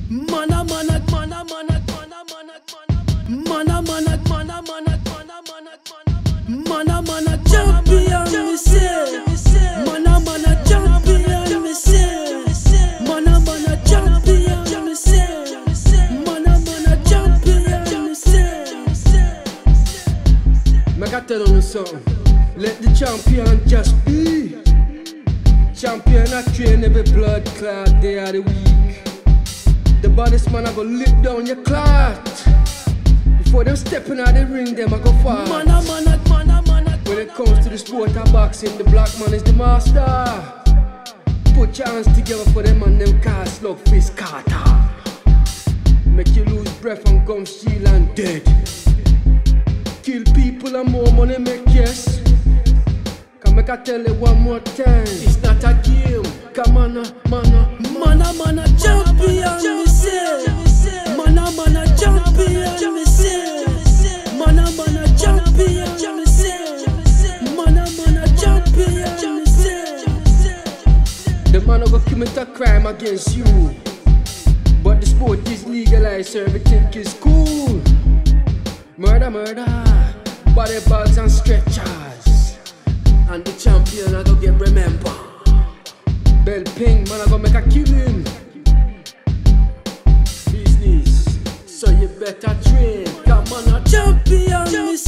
Mana mana mana mana mana mana mana mana mana mana champion me say. Mana mana champion me say. Mana mana champion me say. Mana mana champion me say. Make I tell you something. Let the champion just be. Champion I train every blood clot day of the week. The baddest man I go lick down your clot. Before them stepping out the ring, them I go fast. Mana mana mana mana. When it comes to the sport of boxing, the black man is the master. Put your hands together for them and them call Slug Fist Carter. Make you lose breath and gum shield and dead. Kill people and more money make, yes. Come make I tell you one more time, it's not a game. Come on, Mana mana champion me say. Mana mana champion me say. Mana mana champion me say. Mana mana champion me say. the man who go commit a crime against you. But the sport is legalized, so everything is cool. Murder, murder, body bags and stretchers. And the champion I go get remember. Bell ping, man I go make a killing. Business, so you better train. Come on, Champion me